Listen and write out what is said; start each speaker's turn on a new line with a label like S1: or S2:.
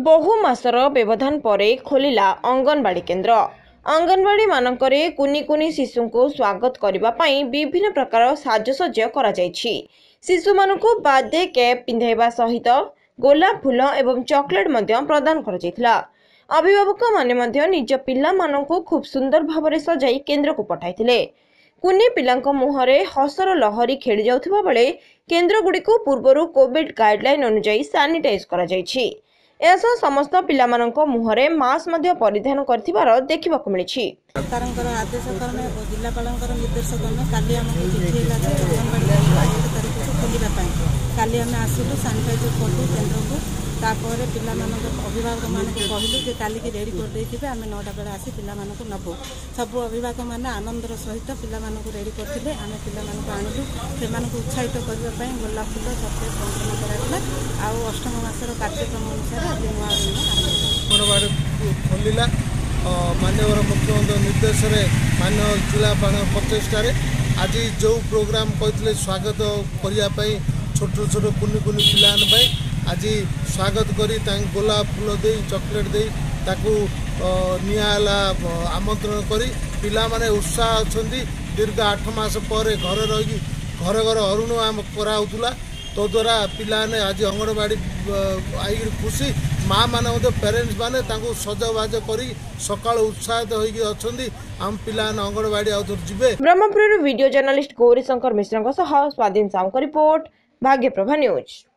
S1: बहु मासर व्यवधान परे खोलिला अंगनवाड़ी केन्द्र। अंगनवाड़ी मानकरे कुनी कुनी शिशु को स्वागत करने पाई विभिन्न प्रकार साजसज्जा करा जायछि। शिशु मानकु बादे कैप पिंधाइबा सहित गोलाप फूल एवं चॉकलेट मध्य प्रदान करा जायथिला। अभिभावक माने मध्य निज पिल्ला मानकु खूब सुंदर भावरे सजाई केन्द्र को पठाइथिले। कुनी पिलांक मुहरे हसर लहरी खेली जाउथिबा बेले केन्द्र गुड़िको पूर्वरु कोविड गाइडलाइन अनुसार सैनिटाइज करा जायछि। ऐसा समस्त पिला मानक मुहरे मास्क मध्य परिधान करथिबार देखिबाकु मिलिछि।
S2: सरकारଙ୍କର आदेश क्रमे और जिलापालଙ୍କର निर्देश क्रमे काली हमको चिठी होला जे अंगनवाड़ी 1 तारिख खोलिबा पई काली हम आसिलु सैनिटाइजर करलु केन्द्र को। तापर पिला मानक अभिभावक माने कहलु जे काली की रेडी कर देथिबे आमे 9टा बेला आसी पिला मानक नबो। सब अभिभावक माने आनंदर सहित पिला मानक रेडी करथिले। आमे पिला मानक आनिलु से मानक उत्साहित करबा पई गोलाप फूल चॉकलेट बंटन कराइला। आ अष्टम मासर कार्यक्रम अनुसार आज नवा
S3: अंगनवाड़ी खोलिला माननीय मुख्यमंत्री निर्देश माननीय जिलापाल प्रचेषार आज जो प्रोग्राम कहते स्वागत करने छोट छोट कुनी कुनी पिला आज स्वागत करी गोलाप फूल दे चॉकलेट दे निला आमंत्रण करी पिला माने उत्साह अच्छा दीर्घ 8 मास पर घर रही घर घर अरुण आम कराला तो द्वारा पिलाने आज अंगनवाड़ी आई खुशी माँ माने पेरेन्ट्स माने सजबाज करी सकाल उत्साहित होती आम पिला अंगनवाड़ी आवे।
S1: Brahmapur video journalist Gauri Shankar Mishra Swadhin Sahu report Bhagyaprabha news.